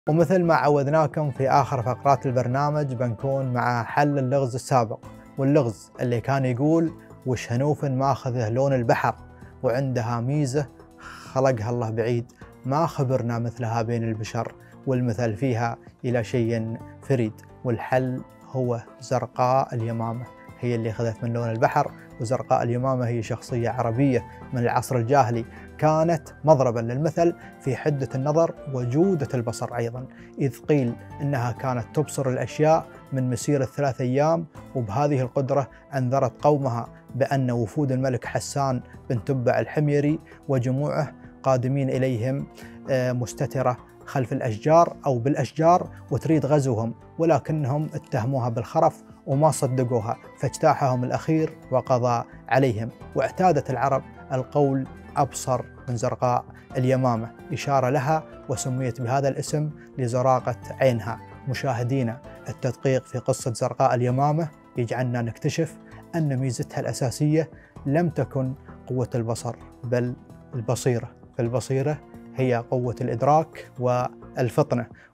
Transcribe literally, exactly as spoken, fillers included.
ومثل ما عودناكم في آخر فقرات البرنامج بنكون مع حل اللغز السابق، واللغز اللي كان يقول وش هنوف ماخذه لون البحر وعندها ميزة خلقها الله بعيد ما خبرنا مثلها بين البشر، والمثل فيها إلى شيء فريد. والحل هو زرقاء اليمامة، هي اللي أخذت من لون البحر. وزرقاء اليمامة هي شخصية عربية من العصر الجاهلي، كانت مضربا للمثل في حدة النظر وجودة البصر أيضا، إذ قيل إنها كانت تبصر الأشياء من مسيرة ثلاث أيام، وبهذه القدرة أنذرت قومها بأن وفود الملك حسان بن تبع الحميري وجموعه قادمين إليهم مستترة خلف الأشجار أو بالأشجار وتريد غزوهم، ولكنهم اتهموها بالخرف وما صدقوها، فاجتاحهم الأخير وقضى عليهم. واعتادت العرب القول أبصر من زرقاء اليمامة إشارة لها، وسميت بهذا الاسم لزراقة عينها. مشاهدينا، التدقيق في قصة زرقاء اليمامة يجعلنا نكتشف أن ميزتها الأساسية لم تكن قوة البصر بل البصيرة، فالبصيرة هي قوة الإدراك والفطنة،